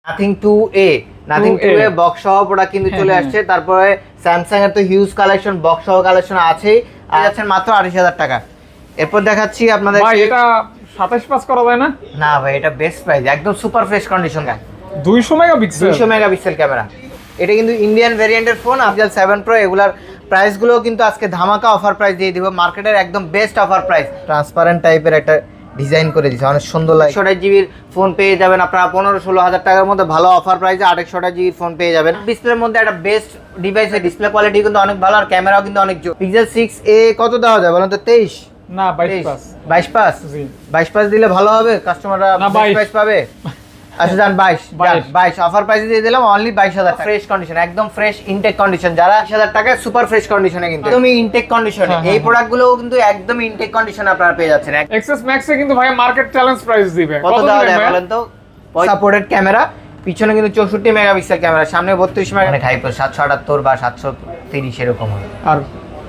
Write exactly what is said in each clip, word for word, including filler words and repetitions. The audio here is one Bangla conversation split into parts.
Nothing two A nothing two A box সহ প্রোডাক্ট কিন্তু চলে আসছে। তারপরে স্যামসাং এর তো হিউজ কালেকশন, বক্স সহ কালেকশন আছেই। আর আছেন মাত্র আঠাশ হাজার টাকা। এরপর দেখাচ্ছি আপনাদের ভাই এটা সাতাশ পাস করা যায় না? না ভাই, এটা বেস্ট প্রাইস, একদম সুপার ফ্রেশ কন্ডিশন গায়। দুইশো মেগাপিক্সেল দুইশো মেগাপিক্সেল ক্যামেরা। এটা কিন্তু ইন্ডিয়ান ভেরিয়েন্টের ফোন। আফজাল সেভেন প্রো এগুলার প্রাইসগুলো কিন্তু আজকে ধামাকা অফার প্রাইস দিয়ে দিব, মার্কেটের একদম বেস্ট অফার প্রাইস। ট্রান্সপারেন্ট টাইপের একটা ডিজাইন করে দিচ্ছে, অনেক সুন্দর লাগে। একশো আঠাশ জিবির ফোন পেয়ে যাবেন আপনারা পনেরো ষোলো হাজার টাকার মধ্যে ভালো অফার প্রাইসে আটশো আঠাশ জিবির ফোন পেয়ে যাবেন। ডিসপ্লের মধ্যে একটা বেস্ট ডিভাইসের ডিসপ্লে কোয়ালিটি কিন্তু অনেক ভালো, আর ক্যামেরাও কিন্তু অনেক জোর। পিক্সেল সিক্স এ কত দেওয়া যায় বলেন তো? তেইশ না বাইশ পাস। বাইশ পাস বাইশ পাস দিলে ভালো হবে, কাস্টমাররা বাইশ পাবে। আচ্ছা যান বাইশ বাইশ অফার প্রাইসে দিয়ে দিলাম অনলি বাইশ হাজার। ফ্রেশ কন্ডিশন, একদম ফ্রেশ ইনটেক কন্ডিশন। যারা বিশ হাজার টাকায় সুপার ফ্রেশ কন্ডিশনে, কিন্তু একদমই ইনটেক কন্ডিশনে এই প্রোডাক্টগুলোও কিন্তু একদম ইনটেক কন্ডিশনে আপনারা পেয়ে যাচ্ছেন। এক্সএস ম্যাক্সে কিন্তু ভাই মার্কেট চ্যালেঞ্জ প্রাইস দিবে। কত দেওয়া যায় বলেন তো? সাপোর্টেড ক্যামেরা, পিছনে কিন্তু চৌষট্টি মেগাপিক্সেল ক্যামেরা, সামনে বত্রিশ মেগা, মানে হাইপার সাতশো আটাত্তর বা সাতশো তিরিশ এরকম হবে। আর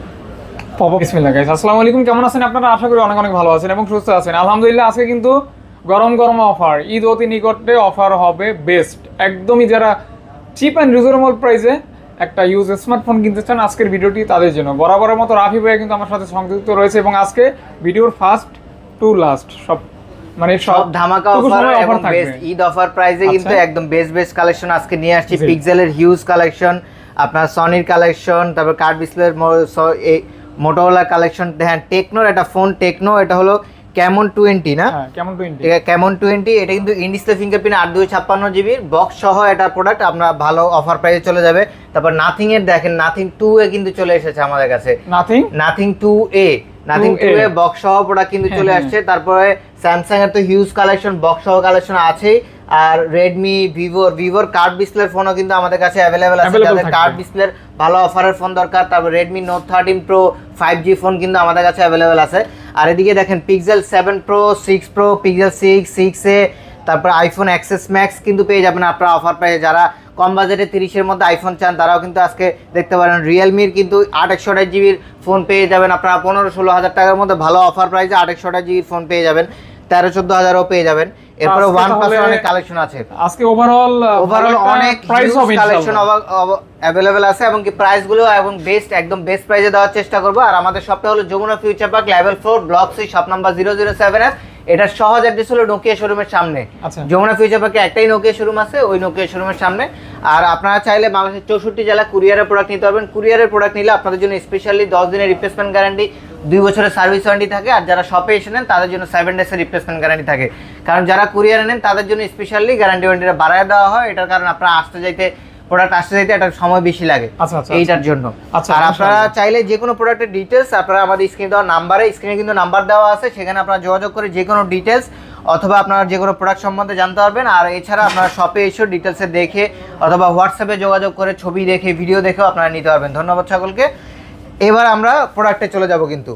বিসমিল্লাহ গাইস, আসসালামু আলাইকুম, কেমন আছেন আপনারা? আশা করি অনেক অনেক ভালো আছেন এবং সুস্থ আছেন। আলহামদুলিল্লাহ আজকে কিন্তু গরম গরম অফার, ঈদ অতি নিকটে অফার হবে বেস্ট, একদমই যারা চিপ অ্যান্ড রিজনেবল প্রাইসে একটা ইউজ স্মার্টফোন কিনতে চান আজকের ভিডিওটি তাদের জন্য। বরাবরের মতো রাফি ভাই কিন্তু আমার সাথে সংযুক্ত রয়েছে এবং আজকে ভিডিওর ফার্স্ট টু লাস্ট সব মানে সব ধামাকা অফার এবং বেস্ট ঈদ অফার প্রাইসে কিন্তু একদম বেস্ট বেস্ট কালেকশন আজকে নিয়ে আসছি। পিক্সেলের হিউজ কালেকশন, আপনার সনির কালেকশন, তারপর কার্ড ডিসপ্লের মোটোরোলা কালেকশন। হ্যাঁ, টেকনোর একটা ফোন, টেকনো, এটা হলো ক্যামন টোয়েন্টি না? হ্যাঁ ক্যামন টোয়েন্টি। ক্যামন টোয়েন্টি, এটা কিন্তু ইন ডিসপ্লে ফিঙ্গারপ্রিন্ট আট দুই ছাপ্পান্ন জিবির বক্স সহ এটা প্রোডাক্ট আপনার ভালো অফার প্রাইসে চলে যাবে। তারপর নাথিং এর দেখেন, নাথিং টু এ কিন্তু চলে এসেছে আমাদের কাছে। Nothing nothing two A nothing two A box সহ প্রোডাক্ট কিন্তু চলে আসছে। তারপরে স্যামসাং এর তো হিউজ কালেকশন, বক্স সহ কালেকশন আছেই। আর রেডমি, ভিভোর ভিভোর কার্ড ডিসপ্লের ফোনও কিন্তু আমাদের কাছে অ্যাভেলেবেল আছে, যাদের কার্ড ডিসপ্লের ভালো অফারের ফোন দরকার। তারপর Redmi note thirteen pro five G phone কিন্তু আমাদের কাছে অ্যাভেলেবেল আছে। আর এদিকে দেখেন pixel seven pro, six pro, pixel six, six A, তারপর আইফোন এক্সএস ম্যাক্স কিন্তু পেয়ে যাবেন আপনারা অফার প্রাইসে। যারা কম বাজেটে তিরিশের মধ্যে আইফোন চান তারাও কিন্তু আজকে দেখতে পারেন। রিয়েলমির কিন্তু আট একশো আঠাশ জিবির ফোন পেয়ে যাবেন আপনারা পনেরো ষোলো হাজার টাকার মধ্যে ভালো অফার প্রাইসে আট একশো আঠাশ জিবির ফোন পেয়ে যাবেন, তেরো চোদ্দ হাজারও পেয়ে যাবেন। এরপরে ওয়ান প্লাসের অনেক কালেকশন আছে আজকে। ওভারঅল ওভারঅল অনেক প্রাইস অফ কালেকশন অ্যাভেলেবেল আছে এবং কি প্রাইসগুলো এবং বেস্ট একদম বেস্ট প্রাইসে দেওয়ার চেষ্টা করব। আর আমাদের শপটা হলো Jamuna future park level four block C, shop number zero zero seven F. এটা সহজ অ্যাড্রেস হলো নোকিয়া শোরুমের সামনে। যমুনা ফিউচার পার্কে একটাই নোকিয়া শোরুম আছে, ওই নোকিয়া শোরুমের সামনে। আর আপনারা চাইলে বাংলাদেশের চৌষট্টি জেলা কুরিয়ারের প্রোডাক্ট নিতে পারবেন। কুরিয়ারের প্রোডাক্ট নিলে আপনাদের জন্য স্পেশালি দশ দিনের রিপ্লেসমেন্ট গ্যারান্টি, দুই বছরের সার্ভিস ওয়ারেন্টি থাকে। আর যারা শপে এসে নেন তাদের জন্য সেভেন ডেজের রিপ্লেসমেন্ট গ্যারান্টি থাকে। কারণ যারা কুরিয়ারে নেন তাদের জন্য স্পেশালি গ্যারান্টি ওয়ারেন্টিটা বাড়ায় দেওয়া হয়, এটার কারণ আপনারা আসতে যাইতে প্রোডাক্ট আসতে যাইতে একটা সময় বেশি লাগে এইটার জন্য। আর আপনারা চাইলে যে কোনো প্রোডাক্টের ডিটেলস আপনারা আমাদের স্ক্রিনে দেওয়া নাম্বারে, স্ক্রিনে কিন্তু নাম্বার দেওয়া আছে, সেখানে আপনারা যোগাযোগ করে যে কোনো ডিটেলস অথবা আপনারা যে কোনো প্রোডাক্ট সম্বন্ধে জানতে পারবেন। আর এছাড়া আপনারা শপে এসে ডিটেলসে দেখে অথবা হোয়াটসঅ্যাপে যোগাযোগ করে ছবি দেখে ভিডিও দেখেও আপনারা নিতে পারবেন। ধন্যবাদ সকলকে। এবার আমরা প্রোডাক্টে চলে যাব কিন্তু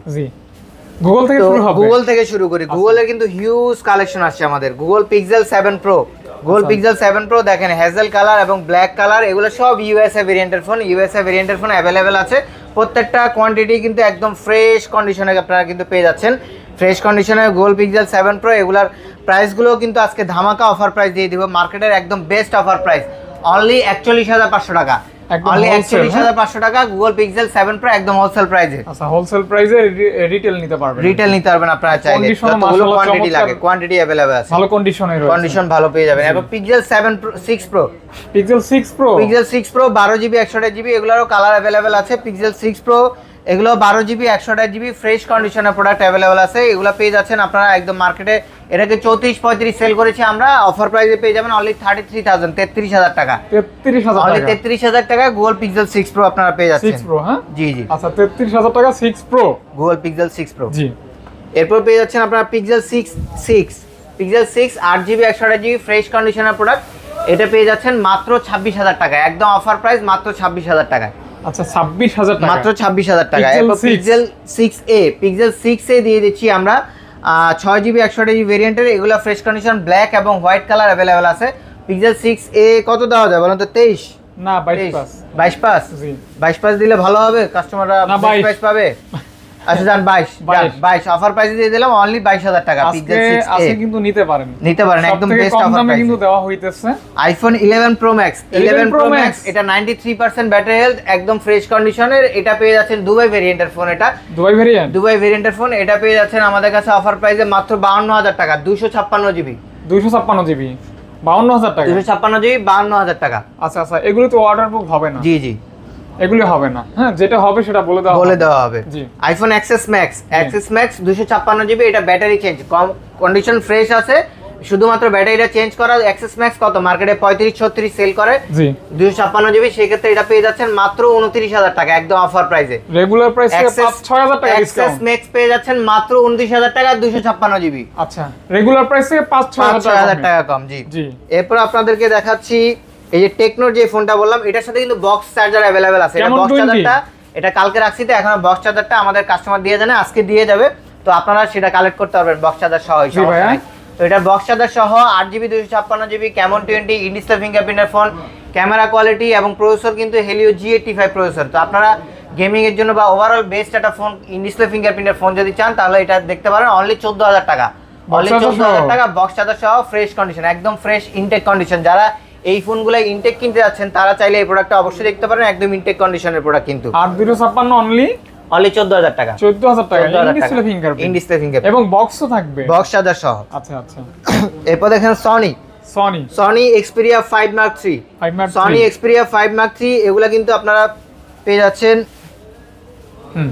গুগল থেকে শুরু হবে। গুগল থেকে শুরু করি। গুগলের কিন্তু হিউজ কালেকশন আসছে আমাদের। Google pixel seven pro, Google pixel seven pro দেখেন হেজেল কালার এবং ব্ল্যাক কালার, এগুলো সব ইউএসএ ভেরিয়েন্টের ফোন। ইউএসএ ভেরিয়েন্টের ফোন অ্যাভেলেবেল আছে। প্রত্যেকটা কোয়ান্টিটি কিন্তু একদম ফ্রেশ কন্ডিশনে আপনারা কিন্তু পেয়ে যাচ্ছেন। ফ্রেশ কন্ডিশনে গুগল পিক্সেল সেভেন প্রো এগুলার প্রাইসগুলো কিন্তু আজকে ধামাকা অফার প্রাইস দিয়ে দিব, মার্কেটের একদম বেস্ট অফার প্রাইস অনলি একচল্লিশ হাজার পাঁচশো টাকা। অনলি একচল্লিশ হাজার পাঁচশো টাকা গুগল পিক্সেল সেভেন প্রো একদম হোলসেল প্রাইসে। আচ্ছা, হোলসেল প্রাইসে রিটেল নিতে পারবেন। রিটেল নিতে পারবেন আপনারা চাইলে, যতগুলো কোয়ান্টিটি লাগে কোয়ান্টিটি अवेलेबल আছে, ভালো কন্ডিশনে রয়েছে, কন্ডিশন ভালো পেয়ে যাবেন। এবং pixel seven pro, six pro, pixel six pro, pixel six pro বারো জিবি একশো আঠাশ জিবি এগুলোরও কালার अवेलेबल আছে। পিক্সেল সিক্স প্রো এগুলো বারো জিবি একশো আঠাশ জিবি ফ্রেশ কন্ডিশনের প্রোডাক্ট অ্যাভেলেবল আছে। এগুলো পেয়ে যাচ্ছেন আপনারা একদম মার্কেটে, এটাকে চৌত্রিশ পঁয়ত্রিশ সেল করেছি আমরা, অফার প্রাইসে পেয়ে যাবেন অনলি থার্টি থ্রি থাউজেন্ড, তেত্রিশ হাজার টাকা। তেত্রিশ হাজার অনলি তেত্রিশ হাজার টাকা গুগল পিক্সেল সিক্স প্রো আপনারা পেয়ে যাচ্ছেন। সিক্স প্রো, হ্যাঁ জি জি। আচ্ছা, তেত্রিশ হাজার টাকা six pro Google pixel six pro জি। এরপর পেয়ে যাচ্ছেন আপনারা pixel six six pixel six আট জিবি একশো আঠাশ জিবি ফ্রেশ কন্ডিশনের প্রোডাক্ট, এটা পেয়ে যাচ্ছেন মাত্র ছাব্বিশ হাজার টাকা, একদম অফার প্রাইস মাত্র ছাব্বিশ হাজার টাকা। আচ্ছা, ছাব্বিশ হাজার টাকা, মাত্র ছাব্বিশ হাজার টাকা। এরপর pixel six A, pixel six A দিয়ে দিচ্ছি আমরা ছয় জিবি একশো আঠাশ জিবি ভেরিয়েন্টের, এগুলো ফ্রেশ কন্ডিশন ব্ল্যাক এবং হোয়াইট কালার অ্যাভেলেবেল আছে। পিক্সেল সিক্স এ কত দেওয়া যায় বলেন তো? তেইশ না বাইশ পাস। বাইশ পাস বাইশ পাস দিলে ভালো হবে, কাস্টমাররা বাইশ পাস পাবে। আচ্ছা জান বাইশ বাইশ অফার প্রাইসে দিয়ে দিলাম অনলি বাইশ হাজার টাকা আজকে আজকে কিন্তু নিতে পারেন নিতে পারেন একদম বেস্ট অফার দামে কিন্তু দেওয়া হইতেছে iPhone eleven pro max eleven pro max এটা ninety three percent battery health একদম ফ্রেশ কন্ডিশনের এটা পেয়ে যাচ্ছেন দুবাই ভেরিয়েন্টের ফোন এটা দুবাই ভেরিয়েন্ট দুবাই ভেরিয়েন্টের ফোন এটা পেয়ে যাচ্ছেন আমাদের কাছে অফার প্রাইসে মাত্র বাউন্ন হাজার টাকা দুইশো ছাপ্পান্ন জিবি দুইশো ছাপ্পান্ন জিবি বাউন্ন হাজার টাকা দুইশো ছাপ্পান্ন জিবি বাউন্ন হাজার টাকা আচ্ছা আচ্ছা এগুলো তো ওয়াটারপ্রুফ হবে না জি জি এগুলো হবে না হ্যাঁ যেটা হবে সেটা বলে দেওয়া বলে দেওয়া হবে জি iPhone XS max XS max দুইশো ছাপ্পান্ন জিবি এটা ব্যাটারি চেঞ্জ কম কন্ডিশন ফ্রেশ আছে শুধুমাত্র ব্যাটারিটা চেঞ্জ করা এক্সএস ম্যাক্স কত মার্কেটে পঁয়ত্রিশ ছত্রিশ সেল করে জি দুইশো ছাপ্পান্ন জিবি সেই ক্ষেত্রে এটা পেয়ে যাচ্ছেন মাত্র উনত্রিশ হাজার টাকা একদম অফার প্রাইসে রেগুলার প্রাইস থেকে পাঁচ ছয় হাজার টাকা এক্সএস ডিসকাউন্ট ম্যাক্স পেয়ে যাচ্ছেন মাত্র উনত্রিশ হাজার টাকা দুইশো ছাপ্পান্ন জিবি আচ্ছা রেগুলার প্রাইস থেকে পাঁচ ছয় হাজার টাকা কম জি জি এরপর আপনাদেরকে দেখাচ্ছি এই যে টেকনোর যে ফোনটা বললাম এটার সাথে কিন্তু বক্স চার্জার अवेलेबल আছে এটা বক্স চার্জারটা এটা কালকে রাখছি তো এখন বক্স চার্জারটা আমাদের কাস্টমার দিয়ে জানে আজকে দিয়ে যাবে তো আপনারা সেটা কালেক্ট করতে পারবেন বক্স চার্জার সহ তো এটা বক্স চার্জার সহ আট জিবি দুইশো ছাপ্পান্ন GB Camon twenty in display ফিঙ্গারপ্রিন্টের ফোন ক্যামেরা কোয়ালিটি এবং প্রসেসর কিন্তু Helio G eighty five processor তো আপনারা গেমিং এর জন্য বা ওভারঅল বেস্ট একটা ফোন ইন ডিসপ্লে ফিঙ্গারপ্রিন্টের ফোন যদি চান তাহলে এটা দেখতে পারেন অনলি চোদ্দ হাজার টাকা অনলি চোদ্দ হাজার টাকা বক্স চার্জার সহ ফ্রেশ কন্ডিশন একদম ফ্রেশ ইনটেক কন্ডিশন যারা এই ফোনগুলো ইনটেক কিনতে যাচ্ছেন তারা চাইলে এই প্রোডাক্টটা অবশ্যই দেখতে পারেন একদম ইনটেক কন্ডিশনের প্রোডাক্ট কিন্তু আট দুইশো ছাপ্পান্ন অনলি অনলি চোদ্দ হাজার টাকা চোদ্দ হাজার টাকা in display fingerprint in display fingerprint এবং বক্সও থাকবে বক্স চার্জার সহ আচ্ছা আচ্ছা এরপর দেখেন Sony Sony Sony Xperia five mark three five mark Sony Xperia five mark three এগুলা কিন্তু আপনারা পেয়ে যাচ্ছেন হুম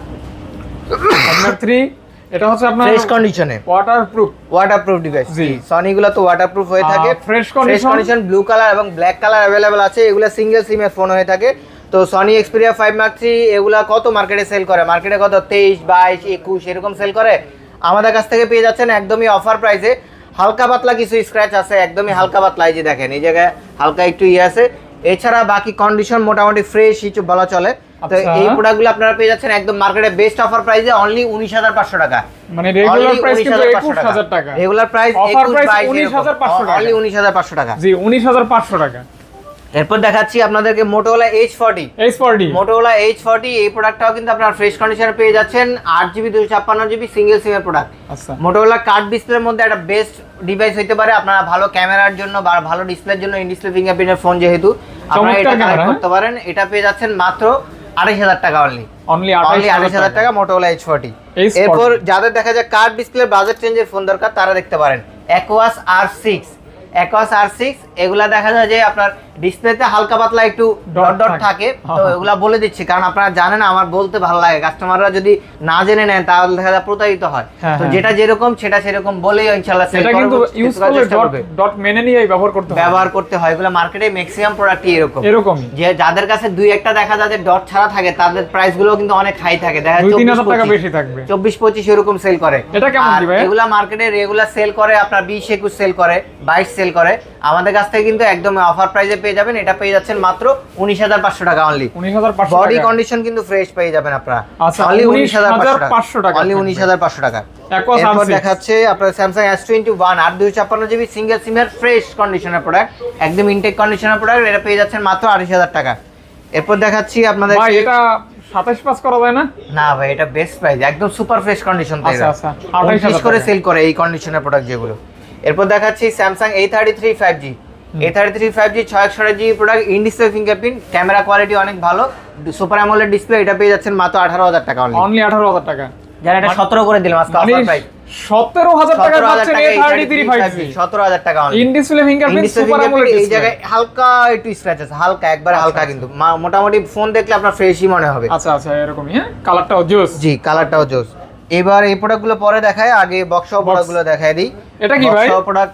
ফাইভ মার্ক থ্রি এটা হচ্ছে আপনার ফ্রেশ কন্ডিশনে ওয়াটারপ্রুফ ওয়াটারপ্রুফ ডিভাইস জি সনি গুলো তো ওয়াটারপ্রুফ হয়ে থাকে ফ্রেশ কন্ডিশন ব্লু কালার এবং ব্ল্যাক কালার अवेलेबल আছে এগুলা সিঙ্গেল সিমের ফোন হয়ে থাকে তো Sony Xperia five mark three এগুলা কত মার্কেটে সেল করে মার্কেটে কত তেইশ বাইশ একুশ এরকম সেল করে আমাদের কাছ থেকে পেয়ে যাচ্ছেন একদমই অফার প্রাইসে হালকা পাতলা কিছু স্ক্র্যাচ আছে একদমই হালকা পাতলা এই যে দেখেন এই জায়গায় হালকা একটু ইয়ে আছে এছাড়া বাকি কন্ডিশন মোটামুটি ফ্রেশ কিছু বলা চলে তো এই প্রোডাক্টগুলো আপনারা পেয়ে যাচ্ছেন একদম মার্কেটে বেস্ট অফার প্রাইসে অনলি উনিশ হাজার পাঁচশো টাকা মানে রেগুলার প্রাইস কিন্তু একুশ হাজার টাকা রেগুলার প্রাইস অফার প্রাইস উনিশ হাজার পাঁচশো টাকা অনলি উনিশ হাজার পাঁচশো টাকা জি উনিশ হাজার পাঁচশো টাকা এরপর দেখাচ্ছি আপনাদেরকে Motorola H forty H forty Motorola H forty এই প্রোডাক্টটাও কিন্তু আপনারা ফ্রেশ কন্ডিশনে পেয়ে যাচ্ছেন আট জিবি দুইশো ছাপ্পান্ন জিবি সিঙ্গেল সিমের প্রোডাক্ট আচ্ছা Motorola কার্ড ডিসপ্লের মধ্যে একটা বেস্ট ডিভাইস হইতে পারে আপনারা ভালো ক্যামেরার জন্য বা ভালো ডিসপ্লের জন্য ইন ডিসপ্লে ফিঙ্গারপ্রিন্টের ফোন যেহেতু আপনারা এটা কানেক্ট করতে পারেন এটা পেয়ে যাচ্ছেন মাত্র আড়াইশ হাজার টাকা অনলি অনলি আড়াইশ হাজার টাকা Motorola এইচ ফর্টি এরপর যাদের দেখা যায় কার্ড ডিসপ্লে বাজেট চেঞ্জের ফোন দরকার তারা দেখতে পারেন Aquos R six Aquos R six এগুলা দেখা যায় যে আপনার ডিসপ্লেতে হালকা পাতলা একটু ডট ডট থাকে তো এগুলা বলে দিচ্ছি কারণ আপনারা জানেন আমার বলতে ভালো লাগে কাস্টমাররা যদি না জেনে নেন তাহলে দেখা যায় প্রতারিত হয় তো যেটা যেরকম সেটা সেরকম বলেই ইনশাআল্লাহ সেল করব কিন্তু ইউজ করলে ডট ডট মেনে নিয়েই ব্যবহার করতে হয় ব্যবহার করতে হয় এগুলা মার্কেটে ম্যাক্সিমাম প্রোডাক্টই এরকম এরকমই যে যাদের কাছে দুই একটা দেখা যায় যে ডট ছাড়া থাকে তাদের প্রাইস গুলো কিন্তু অনেক হাই থাকে দেখা যায় দুই তিন হাজার টাকা বেশি থাকবে চব্বিশ পঁচিশ এরকম সেল করে এটা কেমন কি ভাই এগুলা মার্কেটে রেগুলার সেল করে আপনার বিশ একুশ সেল করে বাইশ সেল করে আমাদের কাছ থেকে কিন্তু একদম অফার প্রাইসে পেয়ে যাবেন এটা পেয়ে যাচ্ছেন মাত্র উনিশ হাজার পাঁচশো টাকা অনলি উনিশ হাজার পাঁচশো বডি কন্ডিশন কিন্তু ফ্রেশ পেয়ে যাবেন আপনারা আচ্ছা অনলি উনিশ হাজার পাঁচশো টাকা অনলি উনিশ হাজার পাঁচশো টাকা Aquos আর এরপর দেখাচ্ছে আপনার Samsung এস টোয়েন্টি ওয়ান আট দুইশো ছাপ্পান্ন জিবি সিঙ্গেল সিমের ফ্রেশ কন্ডিশনের প্রোডাক্ট একদম ইনটেক কন্ডিশনের প্রোডাক্ট এটা পেয়ে যাচ্ছেন মাত্র আড়াইশ হাজার টাকা এরপর দেখাচ্ছি আপনাদের ভাই এটা সাতাশ পাস করা যায় না না ভাই এটা বেস্ট প্রাইস একদম সুপার ফ্রেশ কন্ডিশন তাই আচ্ছা আচ্ছা আঠাশ হাজার করে সেল করে এই কন্ডিশনের প্রোডাক্ট যেগুলো এরপর দেখাচ্ছি Samsung A thirty three five G A thirty three five G ছয় একশো GB product in display fingerprint camera quality অনেক ভালো সুপার অ্যামোলেড ডিসপ্লে এটা পেয়ে যাচ্ছেন মাত্র আঠারো হাজার টাকা অনলি অনলি আঠারো হাজার টাকা যারা এটা সতেরো করে দিলাম আজকে অফার প্রাইস সতেরো হাজার টাকা পাচ্ছেন A thirty three five G সতেরো হাজার টাকা only in display fingerprint super AMOLED এই জায়গায় হালকা একটু স্ক্র্যাচ আছে হালকা একবার হালকা কিন্তু মোটামুটি ফোন দেখলে আপনার ফ্রেশই মনে হবে আচ্ছা আচ্ছা এরকমই হ্যাঁ কালারটাও জোস জি কালারটাও জোস এবার এই প্রোডাক্টগুলো পরে দেখায় আগে বক্স সহ প্রোডাক্টগুলো দেখায় দিই এটা কি ভাই বক্স সহ প্রোডাক্ট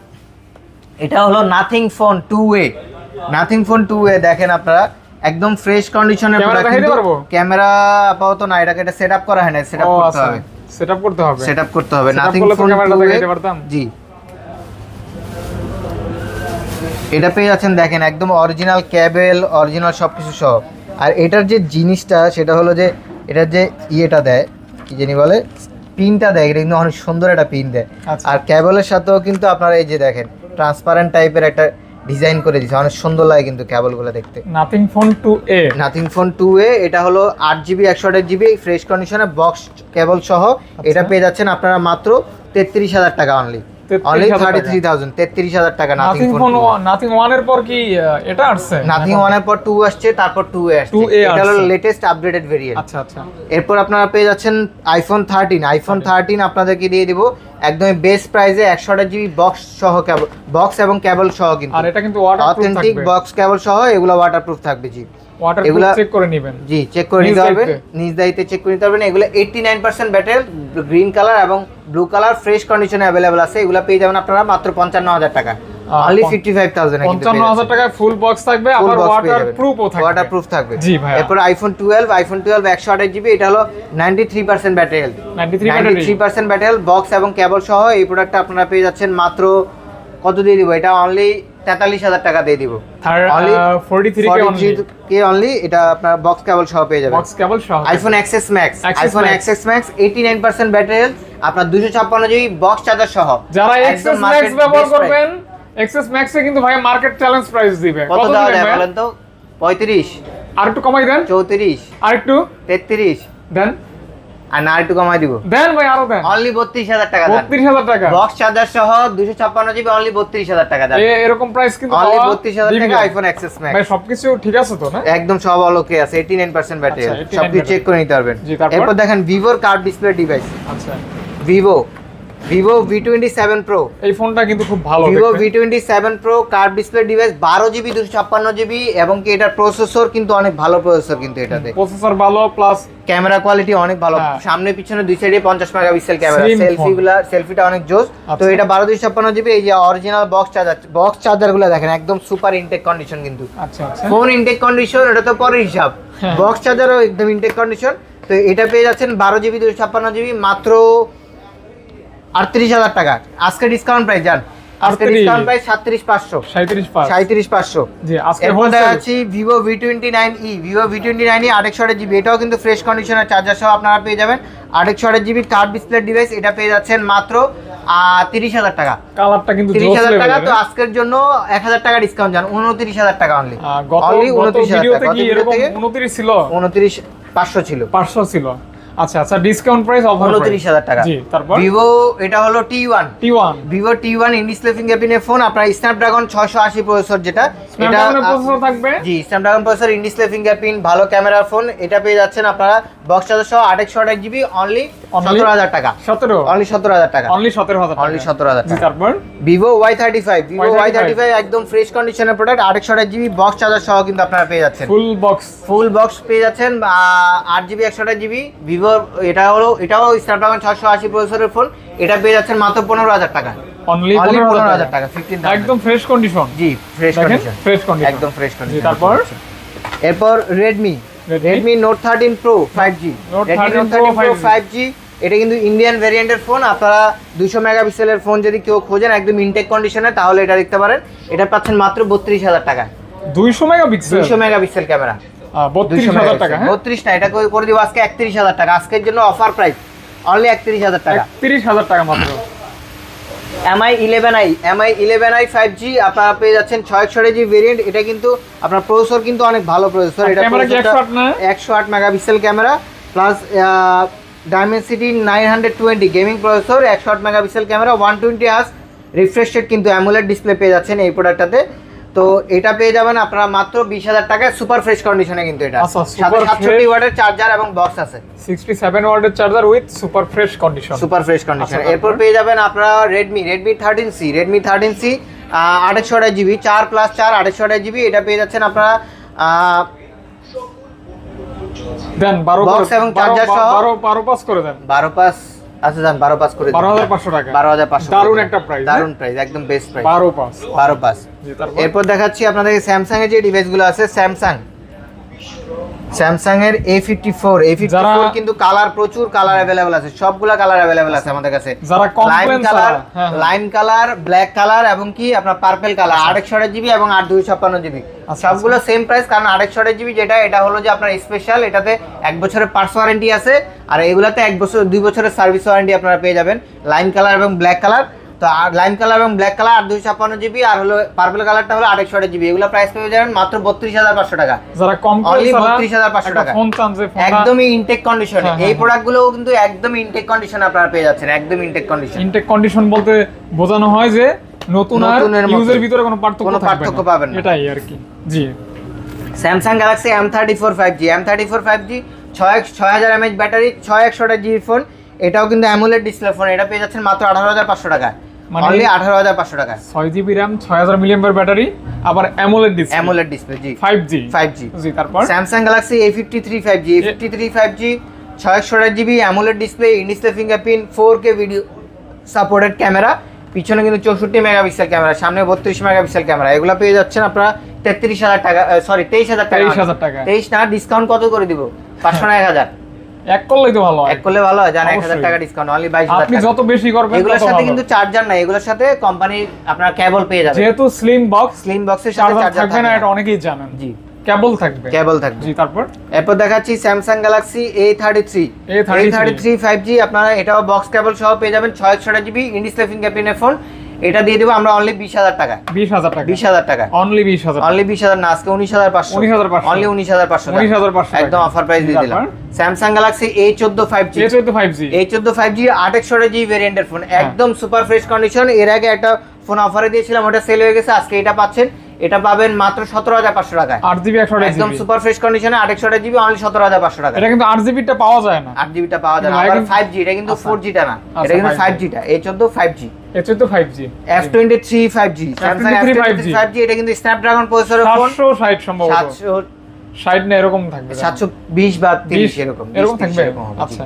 এটা হলো nothing phone two way nothing phone two way দেখেন আপনারা একদম ফ্রেশ কন্ডিশনের প্রোডাক্ট কিন্তু ক্যামেরা আপাতত না এটাকে এটা সেটআপ করা হয় না সেটআপ করতে হবে সেটআপ করতে হবে সেটআপ করতে হবে নাথিং ফোন দেখাইতে পারতাম জি এটা পেয়ে যাচ্ছেন দেখেন একদম অরিজিনাল কেবল অরিজিনাল সবকিছু সহ আর এটার যে জিনিসটা সেটা হলো যে এটার যে ইয়েটা দেয় কি জানি বলে পিনটা দেয় এটা কিন্তু অনেক সুন্দর একটা পিন দেয় আর কেবলের সাথেও কিন্তু আপনারা এই যে দেখেন ট্রান্সপারেন্ট টাইপের একটা ডিজাইন করে দিয়েছে, অনেক সুন্দর লাগে কিন্তু কেবলগুলো দেখতে। Nothing phone two A, nothing phone two A, এটা হলো আট জিবি একশো আঠাশ জিবি ফ্রেশ কন্ডিশনে বক্স কেবল সহ। এটা পেয়ে যাচ্ছেন আপনারা মাত্র তেত্রিশ হাজার টাকা only, only thirty three thousand, তেত্রিশ হাজার টাকা। নাথিং ফোন নাথিং ওয়ান এর পর কি এটা আসছে? নাথিং ওয়ান এর পর টু আসছে, তারপর টু এ আসছে, এটা হলো লেটেস্ট আপডেটেড ভেরিয়েন্ট। আচ্ছা আচ্ছা। এরপর আপনারা পেয়ে যাচ্ছেন আইফোন থার্টিন। আইফোন থার্টিন আপনাদেরকে দিয়ে দিব একদমই বেস্ট প্রাইসে একশো আঠাশ জিবি বক্স সহ, কেবল বক্স এবং কেবল সহ কিন্তু। আর এটা কিন্তু ওয়াটারপ্রুফ থাকবে, অথেন্টিক বক্স কেবল সহ, এগুলো ওয়াটারপ্রুফ থাকবে। জি, ওয়াটারপ্রুফ চেক করে নেবেন। জি, চেক করে নিতে পারবেন, নিজ দায়িত্বে চেক করে নিতে পারবেন। এগুলো eighty nine percent battery, green colour এবং ব্লু কালার ফ্রেশ কন্ডিশনে अवेलेबल আছে। এগুলো পেয়ে যাবেন আপনারা মাত্র পঞ্চান্ন হাজার টাকা, অনলি ফিফটি ফাইভ থাউজেন্ড। পঞ্চান্ন হাজার টাকায় ফুল বক্স থাকবে, আবার ওয়াটারপ্রুফও থাকবে। ওয়াটারপ্রুফ থাকবে। জি ভাই। এরপর আইফোন টুয়েলভ, আইফোন টুয়েলভ একশো আঠাশ জিবি, এটা হলো ninety three percent battery health, ninety three percent battery health, box এবং কেবল সহ। এই প্রোডাক্টটা আপনারা পেয়ে যাচ্ছেন মাত্র কত দিয়ে দিব? এটা অনলি তেতাল্লিশ হাজার টাকা দিয়ে দিব, only forty three K only. এটা আপনার বক্স কেবল সহ পেয়ে যাবেন, বক্স কেবল সহ। IPhone XS max, iPhone XS max eighty nine percent battery health, আপনার দুইশো ছাপ্পান্ন জিবি বক্স চার্জার সহ। যারা এক্সএস ম্যাক্স ব্যবহার করবেন, এক্সএস ম্যাক্স এ কিন্তু ভাই মার্কেট চ্যালেঞ্জ প্রাইস দিবে। কত দাও দেয় বলেন তো? পঁয়ত্রিশ, আর একটু কমাই দেন। চৌত্রিশ, আর একটু তেত্রিশ দেন, আর না একটু কমাই দিব। দেন ভাই, আরো দেন। অনলি বত্রিশ হাজার টাকা দেন, বত্রিশ হাজার টাকা বক্স চার্জার সহ দুইশো ছাপ্পান্ন জিবি, অনলি বত্রিশ হাজার টাকা দেন। এরকম প্রাইস কিন্তু অনলি বত্রিশ হাজার টাকা আইফোন এক্সএস ম্যাক্স। ভাই সবকিছু ঠিক আছে তো না? একদম সব ওকে আছে, এইট্টি নাইন পার্সেন্ট ব্যাটারি, আচ্ছা, সবকিছু চেক করে নিতে পারবেন। এরপর দেখেন ভিভোর কার্ভ ডিসপ্লে ডিভাইস। আচ্ছা, Vivo Vivo V twenty seven pro, এই ফোনটা কিন্তু খুব ভালো। Vivo V twenty seven pro curve display device, বারো জিবি দুশো ছাপ্পান্ন জিবি, এবং কি এটার প্রসেসর কিন্তু অনেক ভালো প্রসেসর কিন্তু এটাতে, প্রসেসর ভালো, প্লাস ক্যামেরা কোয়ালিটি অনেক ভালো। সামনে পিছনে দুই সাইডে পঞ্চাশ মেগাপিক্সেল ক্যামেরা, সেলফিগুলা সেলফিটা অনেক জোস। তো এটা বারো দুশো ছাপ্পান্ন জিবি। এই যে অরিজিনাল বক্স চার্জার, বক্স চার্জারগুলো দেখেন একদম সুপার ইনটেক কন্ডিশন কিন্তু। আচ্ছা আচ্ছা, ফোন ইনটেক কন্ডিশন, এটা তো পরের হিসাব, বক্স চার্জারও একদম ইনটেক কন্ডিশন। তো এটা পেয়ে যাচ্ছেন বারো জিবি দুশো ছাপ্পান্ন জিবি মাত্র আটত্রিশ হাজার টাকা। আজকে ডিসকাউন্ট প্রাইস জান, আজকে ডিসকাউন্ট প্রাইস সাঁত্রিশ পাঁচশো, সাঁত্রিশ পাঁচশো। জি, আজকে এরপর দেখাচ্ছি Vivo V twenty nine e, Vivo V twenty nine e আটশো আঠাশ জিবি, এটাও কিন্তু ফ্রেশ কন্ডিশনের চার্জার সহ আপনারা পেয়ে যাবেন। আটশো আঠাশ জিবি কার্ভ ডিসপ্লে ডিভাইস, এটা পেয়ে যাচ্ছেন মাত্র তিরিশ হাজার টাকা, কালারটা কিন্তু তিরিশ হাজার টাকা। তো আজকের জন্য এক হাজার টাকা ডিসকাউন্ট জান, উনত্রিশ হাজার টাকা অনলি, অনলি উনত্রিশ হাজার টাকা। উনত্রিশ ছিল, উনত্রিশ পাঁচশো ছিল, পাঁচশো ছিল। আচ্ছা আচ্ছা, ডিসকাউন্ট প্রাইস উনত্রিশ হাজার টাকা। জি, তারপর ভিভো, এটা হলো T one, T one, Vivo T one in display ফিঙ্গারপ্রিন্টের ফোন, আপনার স্ন্যাপড্রাগন ছয়শো আশি প্রসেসর, যেটা এটা প্রসেসর থাকবে। জি, Snapdragon processor, in display fingerprint, ভালো ক্যামেরার ফোন। এটা পেয়ে যাচ্ছেন আপনারা বক্স চার্জার সহ আটশো আঠাশ জিবি, অনলি সতেরো হাজার টাকা, সতেরো, অনলি সতেরো হাজার টাকা, অনলি সতেরো হাজার, অনলি সতেরো হাজার টাকা। তারপর Vivo Y thirty five, Vivo Y thirty five একদম ফ্রেশ কন্ডিশনের প্রোডাক্ট, আটশো আঠাশ জিবি বক্স চার্জার সহ কিন্তু আপনারা পেয়ে যাচ্ছেন, ফুল বক্স, ফুল বক্স পেয়ে যাচ্ছেন আট জিবি একশো আঠাশ জিবি। ভিভো, এটা হলো এটাও স্ন্যাপড্রাগন ছয়শো আশি প্রসেসরের ফোন, এটা পেয়ে যাচ্ছেন মাত্র পনেরো হাজার টাকা, অনলি পনেরো হাজার টাকা, ফিফটিন একদম ফ্রেশ কন্ডিশন। জি, ফ্রেশ কন্ডিশন, ফ্রেশ কন্ডিশন, একদম ফ্রেশ কন্ডিশন। তারপর এরপর Redmi, Redmi note thirteen pro five G, Redmi note thirteen pro five G, এটা কিন্তু ইন্ডিয়ান ভেরিয়েন্টের ফোন। আপনারা দুইশো মেগাপিক্সেলের ফোন যদি কেউ খোঁজেন একদম ইনটেক কন্ডিশনে, তাহলে এটা দেখতে পারেন। এটা পাচ্ছেন মাত্র বত্রিশ হাজার টাকা, দুইশো মেগাপিক্সেল, দুইশো মেগাপিক্সেল ক্যামেরা, বত্রিশ হাজার টাকা, বত্রিশ না, এটা করে দিব আজকে একত্রিশ হাজার টাকা। আজকের জন্য অফার প্রাইস অনলি একত্রিশ হাজার টাকা, একত্রিশ হাজার টাকা মাত্র। MI eleven i, MI eleven i five G আপনারা পেয়ে যাচ্ছেন ছয়শো জি ভেরিয়েন্ট। এটা কিন্তু আপনার প্রসেসর কিন্তু অনেক ভালো প্রসেসর, এটা একশো আট megapixel camera plus Dimensity nine hundred twenty gaming processor, একশো আট megapixel camera, one twenty hertz refresh rate কিন্তু অ্যামোলেড ডিসপ্লে পেয়ে যাচ্ছেন এই প্রোডাক্টটাতে। তো এটা পেয়ে যাবেন আপনারা মাত্র বিশ হাজার টাকায়, সুপার ফ্রেশ কন্ডিশনে কিন্তু এটা, সাতষট্টি ওয়াটের চার্জার এবং বক্স আছে, সিক্সটি সেভেন ওয়াটের charger with super fresh condition, super fresh condition. এরপর পেয়ে যাবেন আপনারা Redmi, Redmi thirteen C, Redmi thirteen C আটশো আঠাশ জিবি, চার প্লাস চার আটশো আঠাশ জিবি, এটা পেয়ে যাচ্ছেন আপনারা দেন বারো বক্স এবং চার্জার সহ, বারো পাস করে দেন, বারো পাস আচ্ছা জান, বারো পাস করে বারো হাজার পাঁচশো টাকা, বারো হাজার পাঁচশো, দারুণ একটা প্রাইস, দারুণ প্রাইস, একদম বেস্ট প্রাইস, বারো পাস, বারো পাস। এরপর দেখাচ্ছি আপনাদেরকে স্যামসাং এর যে ডিভাইসগুলো আছে, স্যামসাং স্যামসাং এর A fifty four, A fifty four কিন্তু কালার, প্রচুর কালার अवेलेबल আছে, সবগুলা কালার अवेलेबल আছে আমাদের কাছে, যারা lime colour, lime colour, black colour এবং কি আপনার পার্পল কালার, আটশো আঠাশ জিবি এবং আট দুইশো ছাপ্পান্ন জিবি, সবগুলো সেম প্রাইস। কারণ আটশো আঠাশ জিবি যেটা, এটা হলো যে আপনার স্পেশাল, এটাতে এক বছরের পার্টস ওয়ারেন্টি আছে, আর এগুলাতে এক বছর দুই বছরের সার্ভিস ওয়ারেন্টি আপনারা পেয়ে যাবেন। লাইম কালার এবং ব্ল্যাক কালার তো আর লাইম কালার এবং ব্ল্যাক কালার আট দুশো ছাপ্পান্ন জিবি, আর হলো পার্পল কালারটা হলো আটশো আট জিবি। এগুলো প্রাইস পেয়ে যাবেন মাত্র বত্রিশ হাজার পাঁচশো টাকা। যারা কম অনলি বত্রিশ হাজার পাঁচশো টাকা ফোন চান যে ফোন একদমই ইনটেক কন্ডিশনে। এই প্রোডাক্টগুলো কিন্তু একদম ইনটেক কন্ডিশনে আপনারা পেয়ে যাচ্ছেন, একদম ইনটেক কন্ডিশন। ইনটেক কন্ডিশন বলতে বোঝানো হয় যে নতুন আর ইউজের ভিতরে কোনো পার্থক্য কোনো পার্থক্য পাবেন না, এটাই আর কি। জি, Samsung Galaxy M thirty four five G, M thirty four five G ছয় ছয় হাজার এমএইচ ব্যাটারি, ছয় একশোটা জিবি ফোন। এটাও কিন্তু অ্যামোলেড ডিসপ্লে ফোন। এটা পেয়ে যাচ্ছেন মাত্র আঠারো হাজার পাঁচশো টাকা, অনলি আঠারো হাজার পাঁচশো টাকা। ছয় জিবি র্যাম, ছয় হাজার মিলিঅ্যাম্পিয়ার ব্যাটারি, আবার অ্যামোলেড ডিসপ্লে, অ্যামোলেড ডিসপ্লে জি, ফাইভ জি ফাইভ জি। জি, তারপর Samsung Galaxy A fifty three five G, A fifty three five G ছয় একশোটা GB, AMOLED display, in display fingerprint, four K video supported camera, পিছনে কিন্তু চৌষট্টি মেগাপিক্সেল ক্যামেরা, সামনে বত্রিশ মেগাপিক্সেল ক্যামেরা। এগুলো পেয়ে যাচ্ছেন আপনারা তেত্রিশ হাজার টাকা, সরি তেইশ হাজার টাকা, তেইশ হাজার টাকা, তেইশ না, ডিসকাউন্ট কত করে দিব? পাঁচশো না এক হাজার? এক করলেই তো ভালো হয়, এক করলে ভালো হয়, জানেন এক হাজার টাকা ডিসকাউন্ট, অনলি বাইশ হাজার। আপনি যত বেশি করবেন এগুলোর সাথে কিন্তু চার্জার নাই, এগুলোর সাথে কোম্পানি আপনার কেবল পেয়ে যাবে, যেহেতু স্লিম বক্স, স্লিম বক্সের সাথে চার্জার থাকবে না, এটা অনেকেই জানেন। জি, কেবল থাকবে, কেবল থাকবে। জি, তারপর এরপর দেখাচ্ছি Samsung Galaxy A thirty three, A thirty three five G. আপনারা এটাও বক্স কেবল সহ পেয়ে যাবেন, ছয় একশোটা জিবি, ইন ডিসপ্লে ফিঙ্গারপ্রিন্টের ফোন। এটা দিয়ে দেবো আমরা অনলি বিশ হাজার টাকা, বিশ হাজার টাকা, বিশ হাজার টাকা, অনলি বিশ হাজার, অনলি বিশ হাজার না, আজকে উনিশ হাজার পাঁচশো, উনিশ হাজার পাঁচশো, অনলি উনিশ হাজার পাঁচশো, উনিশ হাজার পাঁচশো একদম অফার প্রাইস দিয়ে দিলাম। স্যামসাং গ্যালাক্সি এ চোদ্দ ফাইভ জি, এ চোদ্দ ফাইভ জি, এ চোদ্দ ফাইভ জি আট একশোটা জিবি ভেরিয়েন্টের ফোন, একদম সুপার ফ্রেশ কন্ডিশন। এর আগে একটা ফোন অফারে দিয়েছিলাম, ওটা সেল হয়ে গেছে, আজকে এটা পাচ্ছেন। এটা পাবেন মাত্র সতেরো হাজার পাঁচশো টাকায়, আট জিবি একশো, একদম সুপার ফ্রেশ কন্ডিশনে আট একশোটা জিবি, অনলি সতেরো হাজার পাঁচশো টাকা। এটা কিন্তু আট জিবিটা পাওয়া যায় না, আট জিবিটা পাওয়া যায় না, আবার ফাইভ জি, এটা কিন্তু ফোর জিটা না, এটা কিন্তু ফাইভ জিটা, এ চোদ্দ ফাইভ জি, এ চোদ্দ five G, F twenty three five G, Samsung F twenty three five G. এটা কিন্তু স্ন্যাপড্রাগন প্রসেসরের ফোন, সাতশো ষাট সম্ভবত, সাতশো ষাট না এরকম থাকবে, সাতশো বিশ বা তিরিশ এরকম এরকম থাকবে। আচ্ছা,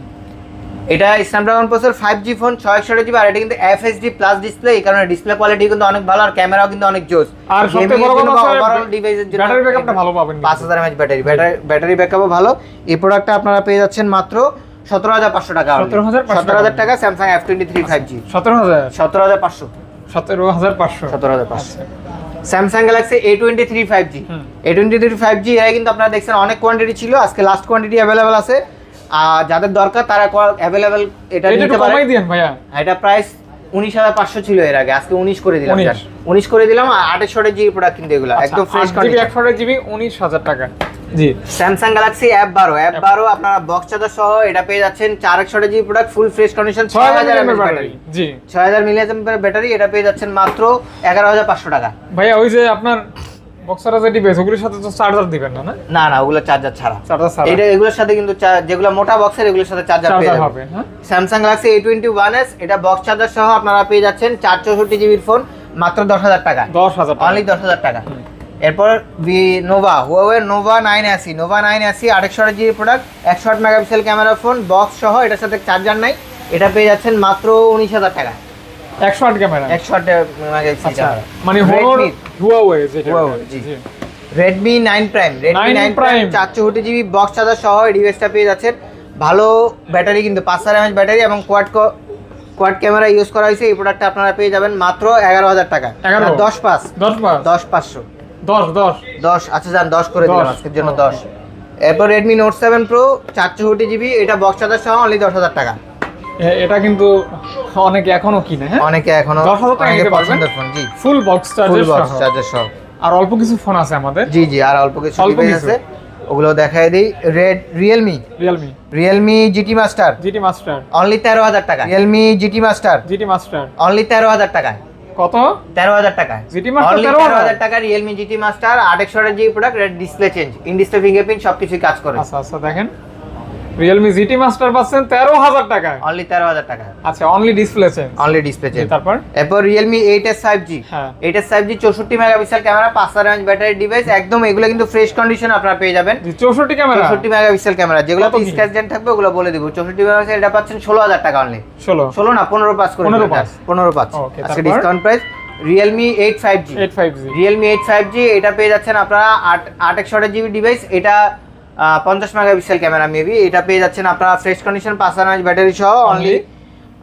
এটা Snapdragon processor five G phone, ছয় একশোটা জিবি, আর এটা কিন্তু এফএসডি প্লাস ডিসপ্লে, এই কারণে ডিসপ্লে কোয়ালিটি কিন্তু অনেক ভালো, আর ক্যামেরাও কিন্তু অনেক জোস। আর সবচেয়ে বড় কথা হচ্ছে ওভারঅল ডিভাইসের জন্য ব্যাটারি ব্যাকআপটা ভালো পাবেন, পাঁচ হাজার এমএএইচ ব্যাটারি, ব্যাটারি ব্যাকআপও ভালো। এই প্রোডাক্টটা আপনারা পেয়ে যাচ্ছেন মাত্র সতেরো হাজার পাঁচশো টাকা, সতেরো হাজার সতেরো হাজার টাকা Samsung F twenty three five G, সতেরো হাজার, সতেরো হাজার পাঁচশো, সতেরো হাজার পাঁচশো, সতেরো হাজার পাঁচশো। Samsung Galaxy A twenty three five G, A twenty three five G এর কিন্তু আপনারা দেখছেন অনেক কোয়ান্টিটি ছিল, আজকে লাস্ট কোয়ান্টিটি অ্যাভেলেবল আছে। আর যাদের দরকার তারা অ্যাভেলেবল এটা নিতে পারে। কমাই দেন ভাইয়া, এটা প্রাইস উনিশ হাজার পাঁচশো ছিল এর আগে, আজকে উনিশ করে দিলাম, উনিশ করে দিলাম। আটশো জিবি প্রোডাক্ট কিন্তু এগুলো একদম ফ্রেশ কন্ডিশন, একশো জিবি উনিশ হাজার টাকা। জি, স্যামসাং গ্যালাক্সি এফ বারো, এফ বারো আপনারা বক্স চার্জার সহ এটা পেয়ে যাচ্ছেন, চার একশো GB product, full fresh condition, ছয় হাজার এমএএইচ ব্যাটারি, জি, ছয় হাজার মিলিঅ্যাম্পিয়ার ব্যাটারি। এটা পেয়ে যাচ্ছেন মাত্র এগারো হাজার পাঁচশো টাকা। ভাইয়া ওই যে আপনার বক্সার যে ডিভাইস ওগুলোর সাথে তো চার্জার দিবেন না? না না, ওগুলো চার্জার ছাড়া, চার্জার ছাড়া। এটা এগুলোর সাথে কিন্তু যেগুলো মোটা বক্সের এগুলোর সাথে চার্জার পেয়ে যাবেন। হবে হ্যাঁ। Samsung Galaxy A twenty one S, এটা বক্স চার্জার সহ আপনারা পেয়ে যাচ্ছেন চার চৌষট্টি জিবির ফোন, মাত্র দশ হাজার টাকা, দশ হাজার, অনলি দশ হাজার টাকা। এরপর ভি নোভা, হুয়াওয়ে নোভা নাইন আসি, নোভা নাইন আসি আটশো জিবি প্রোডাক্ট, একশো আট মেগাপিক্সেল ক্যামেরা ফোন, বক্স সহ, এটার সাথে চার্জার নাই। এটা পেয়ে যাচ্ছেন মাত্র উনিশ হাজার টাকা, একশো আট ক্যামেরা, একশো আট মেগাপিক্সেল ক্যামেরা, মানে হুয়াওয়ে যেটা, জি জি, Redmi nine Prime, Redmi nine Prime চার চৌষট্টি জিবি বক্স চার্জার সহ এই ডিভাইসটা পেয়ে যাচ্ছেন। ভালো ব্যাটারি কিন্তু, পাঁচ হাজার এমএএইচ ব্যাটারি এবং কোয়াড কোয়াড ক্যামেরা ইউজ করা হয়েছে। এই প্রোডাক্টটা আপনারা পেয়ে যাবেন মাত্র এগারো হাজার টাকা, দশ পাঁচ, দশ পাঁচ, দশ পাঁচশো, দশ দশ দশ, আচ্ছা যান দশ করে দিলাম আজকের জন্য, দশ। এরপর রেডমি নোট সেভেন প্রো চার চৌষট্টি জিবি, এটা বক্স চার্জার সহ অনলি দশ হাজার টাকা। এটা কিন্তু অনেকে এখনো কিনে, হ্যাঁ অনেকে এখনো দশ হাজার টাকা নিতে পারবেন, ফোন, জি, full box charger, box charger সহ। আর অল্প কিছু ফোন আছে আমাদের, জি জি, আর অল্প কিছু ডিভাইস আছে, ওগুলো দেখাই দিই। Red Realme, Realme Realme GT Master, GT Master only তেরো হাজার টাকা, Realme GT Master, GT Master only তেরো হাজার টাকা। কত? তেরো হাজার টাকা, জিটি মাস্টার তেরো হাজার টাকা, রিয়েলমি জিটি মাস্টার আটশো GB product, red display change, in display fingerprint সবকিছুই কাজ করে। আচ্ছা আচ্ছা, দেখেন রিয়েলমি জিটি মাস্টার পাচ্ছেন তেরো হাজার টাকায়, অনলি তেরো হাজার টাকা। আচ্ছা, only display change, only display change. তারপর এরপর Realme eight S five G, হ্যাঁ এইট এস ফাইভ জি চৌষট্টি মেগাপিক্সেল ক্যামেরা, পাঁচ হাজার এমএএইচ ব্যাটারি ডিভাইস, একদম এগুলো কিন্তু ফ্রেশ কন্ডিশন আপনারা পেয়ে যাবেন। চৌষট্টি ক্যামেরা, চৌষট্টি মেগাপিক্সেল ক্যামেরা, যেগুলো স্ক্র্যাচ ডেন্ট থাকবে ওগুলো বলে দিব। চৌষট্টি মেগাপিক্সেল এটা পাচ্ছেন ষোলো হাজার টাকা অনলি, ষোলো ষোলো না পনেরো পাঁচ করে, পনেরো পাঁচ, পনেরো পাঁচ আজকে discount price. Realme eight five G, eight five G, Realme eight five G এটা পেয়ে যাচ্ছেন আপনারা আট আট একশো জিবি ডিভাইস, এটা পঞ্চাশ মেগাপিক্সেল ক্যামেরা মেবি, এটা পেয়ে যাচ্ছেন আপনারা ফ্রেশ কন্ডিশন, পাঁচ হাজার এমএএইচ ব্যাটারি সহ অনলি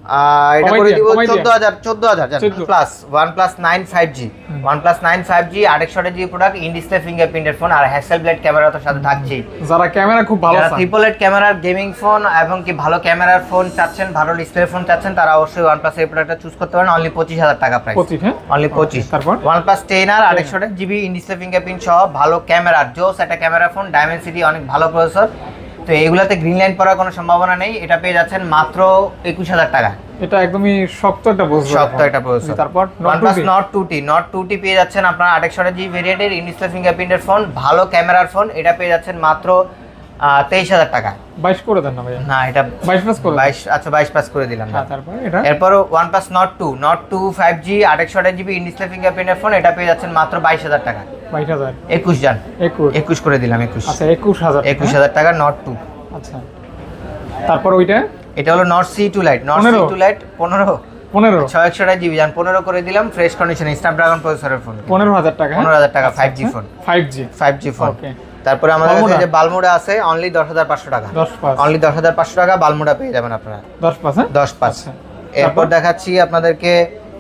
আহ, এটা কমাই করে দিয়া, দিব কমাই দিয়া। চোদ্দ হাজার চোদ্দ হাজার চোদ্দ। Plus OnePlus nine five G OnePlus nine five G আটশো জি প্রোডাক্ট, ইন ডিসপ্লে ফিঙ্গারপ্রিন্টের ফোন আর হ্যাসেল ব্লেড ক্যামেরা তো সাথে থাকছেই। যারা ক্যামেরা খুব ভালো যারা চান, ট্রিপল এইট ক্যামেরার গেমিং ফোন এবং কি ভালো ক্যামেরার ফোন চাচ্ছেন, ভালো ডিসপ্লে ফোন চাচ্ছেন, তারা অবশ্যই OnePlus এই প্রোডাক্টটা চুজ করতে পারেন। অনলি পঁচিশ হাজার টাকা প্রাইস, পঁচিশ, হ্যাঁ অনলি পঁচিশ। তারপর OnePlus টেন আর আটশো জিবি ইন ডিসপ্লে ফিঙ্গারপ্রিন্ট সহ ভালো ক্যামেরার জোস একটা ক্যামেরা ফোন, ডায়মেনসিটি অনেক ভালো প্রসেসর। তো এগুলাতে গ্রিন লাইন পড়ার কোনো সম্ভাবনা নেই। এটা পেয়ে যাচ্ছেন মাত্র একুশ হাজার টাকা। এটা একদমই শক্ত একটা প্রসেসর, শক্ত একটা প্রসেসর। তারপর OnePlus Nord two T Nord two T পেয়ে যাচ্ছেন আপনারা আটশো জি ভেরিয়েন্টের ইন ডিসপ্লে ফিঙ্গারপ্রিন্টের ফোন, ভালো ক্যামেরার ফোন। এটা পেয়ে যাচ্ছেন মাত্র তেইশ হাজার টাকা। বাইশ করে দেন না ভাইয়া, না এটা বাইশ প্লাস করে দেন। বাইশ, আচ্ছা বাইশ পাস করে দিলাম। হ্যাঁ, তারপর এটা এরপর OnePlus Nord two Nord two five G আটশো জিবি ইন ডিসপ্লে ফিঙ্গারপ্রিন্টের ফোন, এটা পেয়ে যাচ্ছেন মাত্র বাইশ হাজার টাকা। বাইশ হাজার, একুশ জান একুশ, একুশ করে দিলাম, একুশ। আচ্ছা একুশ হাজার, একুশ হাজার টাকা Nord টু। আচ্ছা তারপর ওইটা এটা হলো Nord C two Lite Nord C পনেরো। টু Lite পনেরো, পনেরো, ছয় একশো জিবি জান পনেরো করে দিলাম, ফ্রেশ কন্ডিশন স্ন্যাপড্রাগন প্রসেসরের ফোন, পনেরো হাজার টাকা, পনেরো হাজার টাকা five G phone, five G, five G phone. Okay. তারপরে আমাদের কাছে বালমুডা? যে বালমুডা আছে অনলি দশ হাজার পাঁচশো টাকা, দশ পাঁচ, অনলি দশ হাজার পাঁচশো টাকা বালমুডা পেয়ে যাবেন আপনারা, দশ পাঁচ, হ্যাঁ দশ পাঁচ। আচ্ছা। এরপর দেখাচ্ছি আপনাদেরকে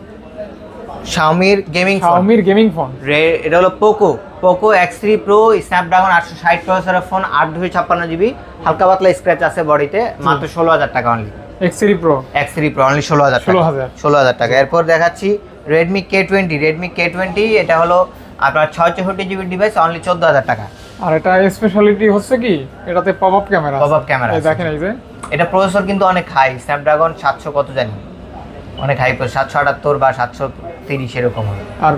Xiaomi gaming phone, Xiaomi gaming phone, এটা হলো Poco Poco X three Pro Snapdragon আটশো ষাট প্রসেসরের ফোন, আট দুই ছাপ্পান্ন জিবি, হালকা পাতলা স্ক্র্যাচ আছে বডিতে, মাত্র ষোলো হাজার টাকা only. X three Pro, X three Pro only ষোলো হাজার ষোলো হাজার, ষোলো হাজার টাকা। এরপর দেখাচ্ছি Redmi K twenty Redmi K twenty এটা হলো আপনার ছয় চৌষট্টি জিবি ডিভাইস, অনলি চোদ্দ হাজার টাকা। আর এটা স্পেশালিটি হচ্ছে কি এটাতে pop up camera, pop up camera এই দেখেন, এই যে এটা প্রসেসর কিন্তু অনেক হাই, স্ন্যাপড্রাগন সাতশো কত জানি, অনেক হাই, সাতশো আটাত্তর বা সাতশো তিরিশ এরকম হবে। আর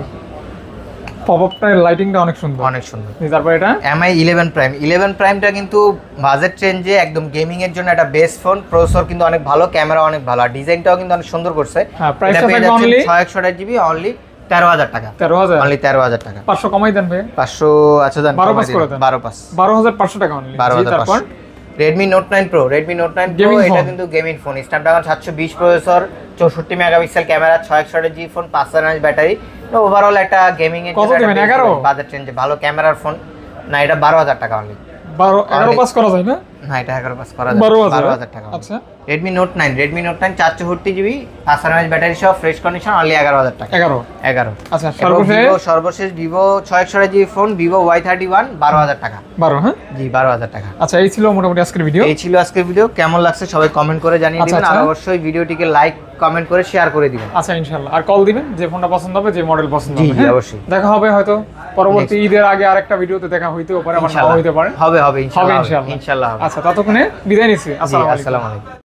পপ আপটার লাইটিংটা অনেক সুন্দর, অনেক সুন্দর। তারপর এটা এমআই ইলেভেন প্রাইম ইলেভেন প্রাইমটা কিন্তু বাজেট রেঞ্জে একদম গেমিং এর জন্য একটা বেস্ট ফোন, প্রসেসর কিন্তু অনেক ভালো, ক্যামেরা অনেক ভালো, আর ডিজাইনটাও কিন্তু অনেক সুন্দর করছে। হ্যাঁ, প্রাইসটা থাকবে অনলি ছয় একশো জিবি অনলি তেরো হাজার টাকা, তেরো হাজার, অনলি তেরো হাজার টাকা। পাঁচশো কমাই দেন ভাই, পাঁচশো আচ্ছা দেন, বারো পাঁচ করে দেন, বারো পাঁচ, বারো হাজার পাঁচশো টাকা অনলি। বারো হাজার তারপর পাঁচশো। Redmi Note nine Pro Redmi Note nine Pro Gaming এটা phone। কিন্তু গেমিং ফোন, স্ন্যাপড্রাগন সাতশো বিশ প্রসেসর, চৌষট্টি মেগাপিক্সেল ক্যামেরা, ছয় একশো জি ফোন, পাঁচ হাজার ব্যাটারি, ওভারঅল একটা গেমিং এর কত দিবেন? এগারো? বাজেট রেঞ্জে ভালো ক্যামেরার ফোন। না এটা বারো হাজার টাকা অনলি, বারো এগারো পাস করা যায় না, না এটা এগারো পাস করা বারো যায়, হাজার, বারো হাজার টাকা। আচ্ছা Redmi Note nine Redmi Note nine চার চৌষট্টি জিবি, পাঁচ হাজার ব্যাটারি সহ, ফ্রেশ কন্ডিশন, অনলি এগারো হাজার টাকা, এগারো, এগারো। আচ্ছা এবং সর্বশেষ ভিভো সর্বশেষ ভিভো ছয় একশো GB phone, Vivo Y thirty one, বারো হাজার টাকা, বারো, হ্যাঁ জি বারো হাজার টাকা। আচ্ছা এই ছিল মোটামুটি আজকের ভিডিও। এই ছিল আজকের ভিডিও, কেমন লাগছে সবাই কমেন্ট করে জানিয়ে আচ্ছা, দিবেন, আর আচ্ছা। অবশ্যই ভিডিওটিকে লাইক কমেন্ট করে শেয়ার করে দিবেন। আচ্ছা ইনশাআল্লাহ, আর কল দিবেন যে ফোনটা পছন্দ হবে, যে মডেল পছন্দ জি হবে, জি হ্যাঁ? অবশ্যই দেখা হবে হয়তো পরবর্তী ঈদের আগে আরেকটা ভিডিওতে দেখা হইতেও পারে, আবার নাও ইনশাআল্লাহ হইতে পারে, হবে হবে হবে ইনশাআল্লাহ ইনশাআল্লাহ। ইনশাআল্লাহ হবে। আচ্ছা ততক্ষণে বিদায় নিচ্ছি, জি, আসসালামু আলাইকুম। আসসালামু আলাইকুম।